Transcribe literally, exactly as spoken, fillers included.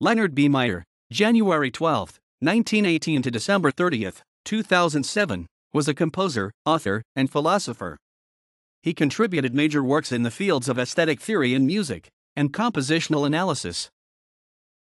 Leonard B. Meyer, January twelfth, nineteen eighteen to December thirtieth, two thousand seven, was a composer, author, and philosopher. He contributed major works in the fields of aesthetic theory in music and compositional analysis.